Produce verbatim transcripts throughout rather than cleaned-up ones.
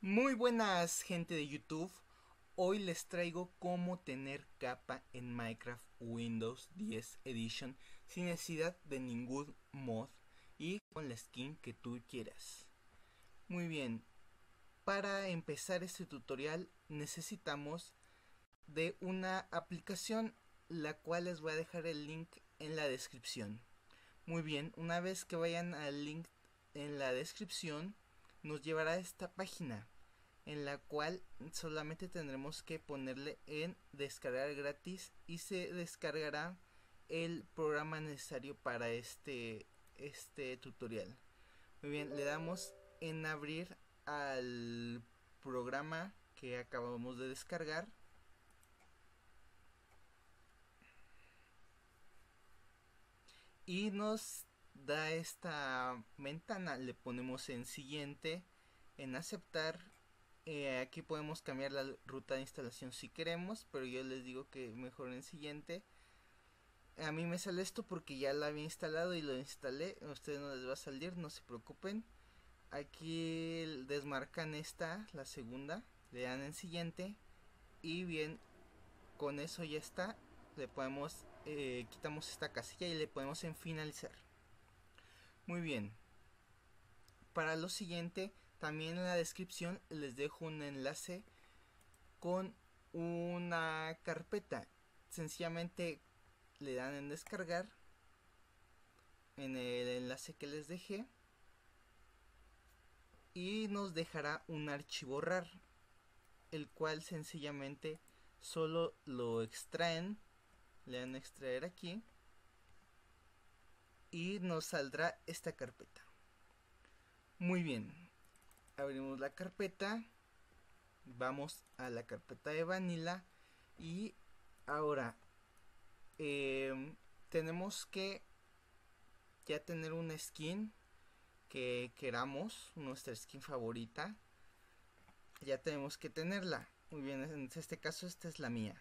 Muy buenas, gente de YouTube. Hoy les traigo cómo tener capa en Minecraft Windows diez Edition sin necesidad de ningún mod y con la skin que tú quieras. Muy bien, para empezar este tutorial necesitamos de una aplicación, la cual les voy a dejar el link en la descripción. Muy bien, una vez que vayan al link en la descripción, nos llevará a esta página, en la cual solamente tendremos que ponerle en descargar gratis y se descargará el programa necesario para este, este tutorial. Muy bien, le damos en abrir al programa que acabamos de descargar. Y nos da esta ventana, le ponemos en siguiente, en aceptar. Eh, aquí podemos cambiar la ruta de instalación si queremos, pero yo les digo que mejor en siguiente. A mí me sale esto porque ya la había instalado y lo instalé. A ustedes no les va a salir, no se preocupen. Aquí desmarcan esta, la segunda, le dan en siguiente y bien, con eso ya está. Le podemos, eh, quitamos esta casilla y le ponemos en finalizar. Muy bien. Para lo siguiente, también en la descripción les dejo un enlace con una carpeta. Sencillamente le dan en descargar en el enlace que les dejé y nos dejará un archivo rar, el cual sencillamente solo lo extraen, le dan a extraer aquí y nos saldrá esta carpeta. Muy bien, abrimos la carpeta, vamos a la carpeta de Vanilla y ahora eh, tenemos que ya tener una skin que queramos, nuestra skin favorita. Ya tenemos que tenerla. Muy bien, en este caso esta es la mía.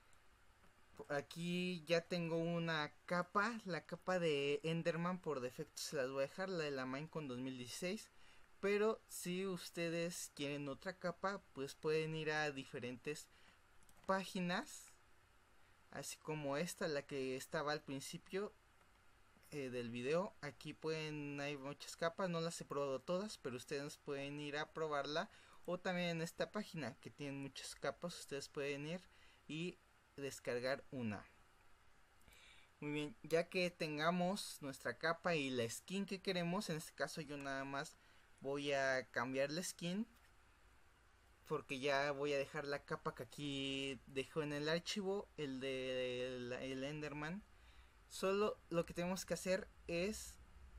Aquí ya tengo una capa, la capa de Enderman, por defecto se las voy a dejar, la de la Minecon dos mil dieciséis. Pero si ustedes quieren otra capa, pues pueden ir a diferentes páginas, así como esta, la que estaba al principio eh, del video. Aquí pueden, hay muchas capas, no las he probado todas, pero ustedes pueden ir a probarla. O también en esta página que tiene muchas capas, ustedes pueden ir y descargar una. Muy bien, ya que tengamos nuestra capa y la skin que queremos, en este caso yo nada más voy a cambiar la skin, porque ya voy a dejar la capa que aquí dejo en el archivo, el de el, el Enderman. Solo lo que tenemos que hacer es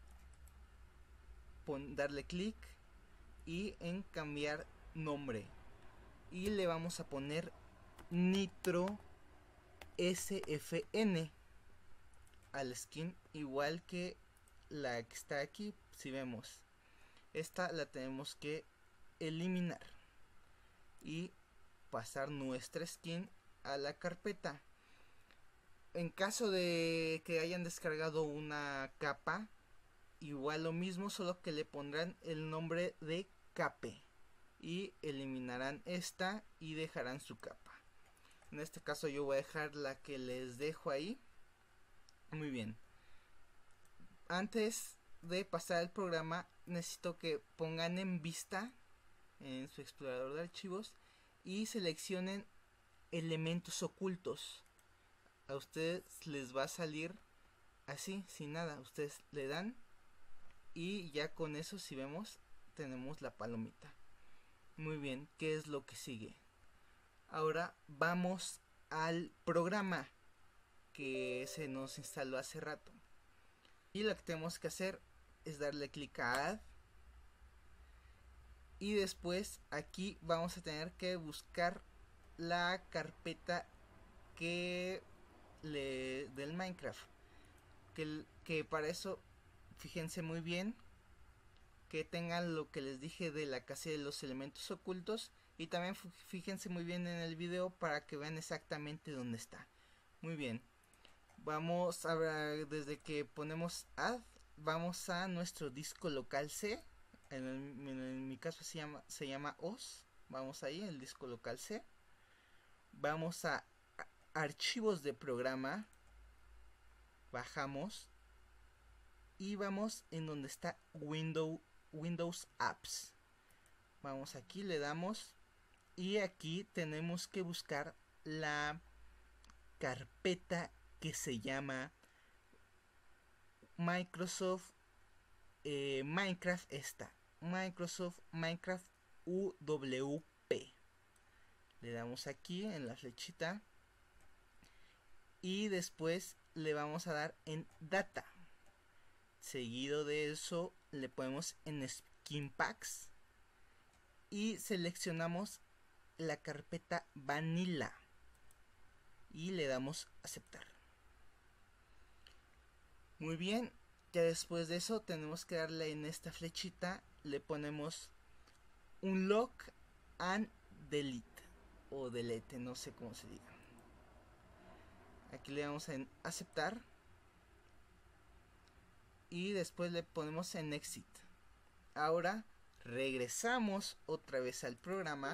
pon, darle clic y en cambiar nombre. Y le vamos a poner Nitro S F N al skin, igual que la que está aquí. Si vemos, esta la tenemos que eliminar y pasar nuestra skin a la carpeta. En caso de que hayan descargado una capa, igual lo mismo, solo que le pondrán el nombre de cape y eliminarán esta y dejarán su capa. En este caso yo voy a dejar la que les dejo ahí. Muy bien, antes de pasar al programa necesito que pongan en vista en su explorador de archivos y seleccionen elementos ocultos. A ustedes les va a salir así, sin nada. Ustedes le dan y ya con eso, si vemos, tenemos la palomita. Muy bien, ¿qué es lo que sigue? Ahora vamos al programa que se nos instaló hace rato. Y lo que tenemos que hacer es darle clic a Add. Y después aquí vamos a tener que buscar la carpeta que le, del Minecraft. Que, que para eso, fíjense muy bien que tengan lo que les dije de la casilla de los elementos ocultos. Y también fíjense muy bien en el video para que vean exactamente dónde está. Muy bien, vamos a ver, desde que ponemos add, vamos a nuestro disco local C. En, el, en mi caso se llama, se llama O S. Vamos ahí, el disco local C. Vamos a, a archivos de programa. Bajamos. Y vamos en donde está Windows, Windows Apps. Vamos aquí, le damos. Y aquí tenemos que buscar la carpeta que se llama Microsoft eh, Minecraft esta. Microsoft Minecraft U W P. Le damos aquí en la flechita. Y después le vamos a dar en Data. Seguido de eso le ponemos en Skin Packs. Y seleccionamos la carpeta Vanilla. Y le damos aceptar. Muy bien. Ya después de eso tenemos que darle en esta flechita. Le ponemos un lock and delete. O delete, no sé cómo se diga. Aquí le damos en aceptar. Y después le ponemos en exit. Ahora regresamos otra vez al programa.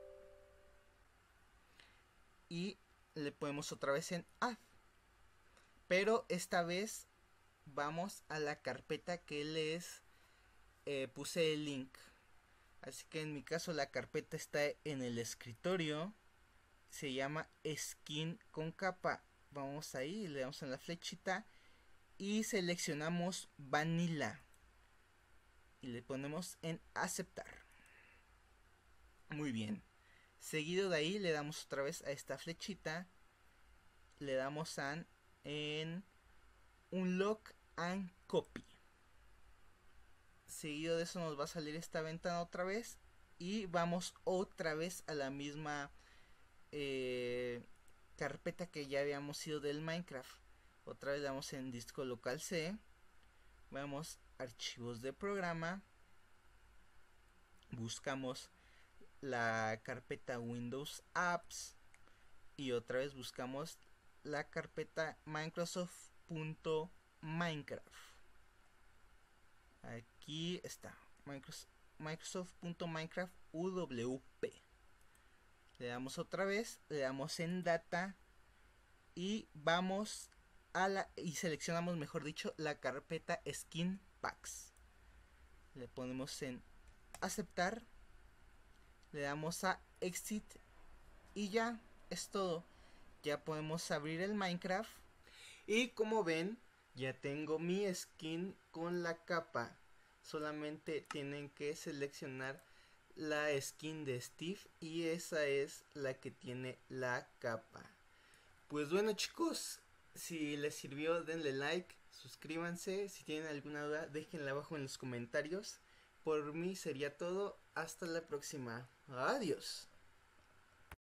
Y le ponemos otra vez en add. Pero esta vez vamos a la carpeta que les eh, puse el link. Así que en mi caso la carpeta está en el escritorio. Se llama skin con capa. Vamos ahí, le damos en la flechita. Y seleccionamos Vanilla. Y le ponemos en aceptar. Muy bien. Seguido de ahí le damos otra vez a esta flechita. Le damos a, en un lock and copy. Seguido de eso nos va a salir esta ventana otra vez. Y vamos otra vez a la misma eh, carpeta que ya habíamos ido del Minecraft. Otra vez le damos en disco local C. Vamos archivos de programa. Buscamos la carpeta Windows Apps. Y otra vez buscamos la carpeta Microsoft.Minecraft. Aquí está. Microsoft.Minecraft U W P. Le damos otra vez. Le damos en Data. Y vamos a la. Y seleccionamos, mejor dicho, la carpeta Skin Packs. Le ponemos en aceptar. Le damos a exit. Y ya es todo. Ya podemos abrir el Minecraft. Y como ven, ya tengo mi skin con la capa. Solamente tienen que seleccionar la skin de Steve. Y esa es la que tiene la capa. Pues bueno, chicos, si les sirvió denle like, suscríbanse. Si tienen alguna duda déjenla abajo en los comentarios. Por mí sería todo. Hasta la próxima. Adiós.